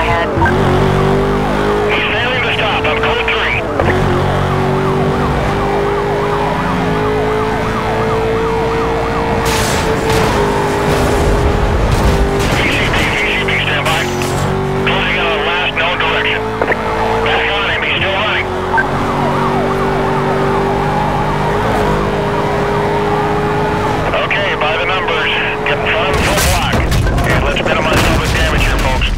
ahead. He's failing to stop. I'm code 3. VCP, stand by. Closing in on the last known direction. Back on him, he's still running. Okay, by the numbers. Get in front of him full block. And let's minimize all the damage here, folks.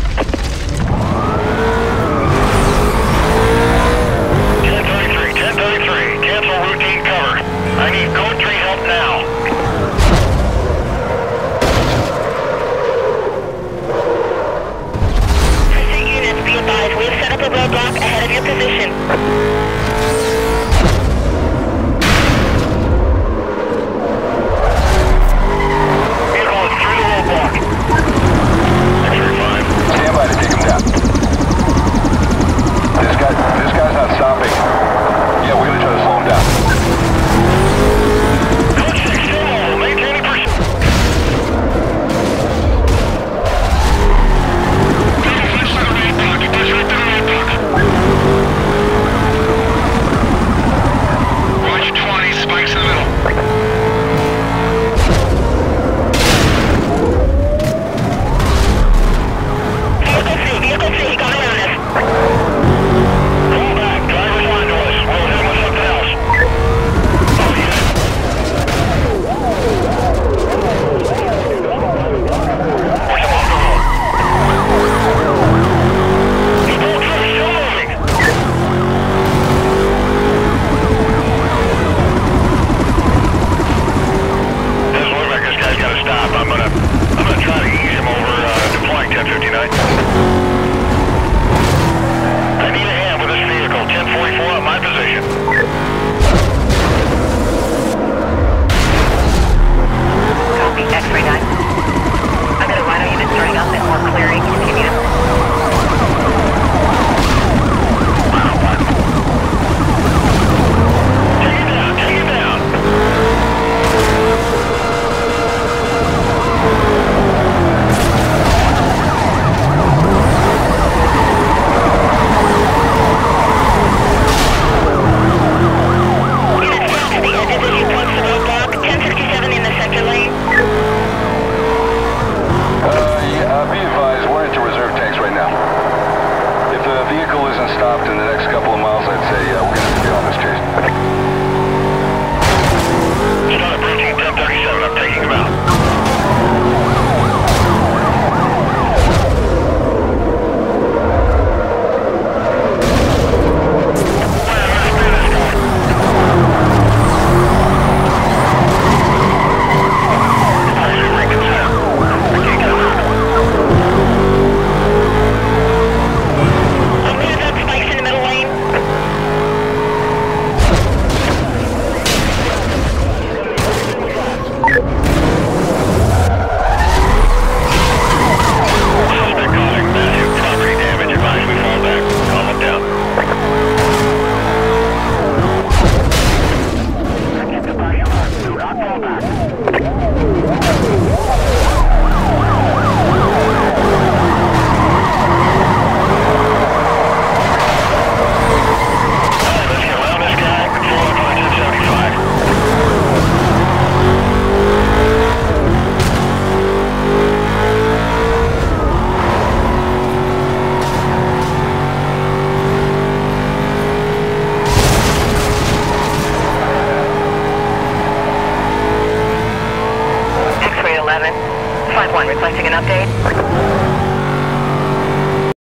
1033, cancel routine cover. I need code 3 help now. Pursuit units, be advised. We have set up a roadblock ahead of your position. Vehicle is through the roadblock. X-ray 5. Stand by to take him down. This guy's not stopping. Yeah, we're gonna try to slow him down. Code 6, still mobile. Maintaining pursuit. Push to the roadblock. Push right to the roadblock. Roger 20, spikes in the middle. Vehicle C, he got around us. Call back. Driver's line to us. We'll hit him with something else. Oh, yeah. Push him off the road. He's pulled through. Still moving. Doesn't look like this guy's got to stop. I'm gonna try to ease him over deploying 1059. I need a hand with this vehicle. 1044 on my position. Copy, X-ray 9. I've got a rhino unit starting up and more clearing. Continue. Take it down. Take it down. Unit south to the edges as you approach the roadblock. 1067 in the sector lane. Be advised, we're into reserve tanks right now. If the vehicle isn't stopped in the next couple of miles, I'd say we're gonna have to get on this chase. Start approaching 1037. I'm taking him out. I'm gonna drop spikes in the middle lane. Suspect causing massive property damage. Advise we fall back. Calm him down. Get the body alert. Do not fall back. Alright, let's get around this guy. Control up on 1075. X-ray 11. 5-1, requesting an update.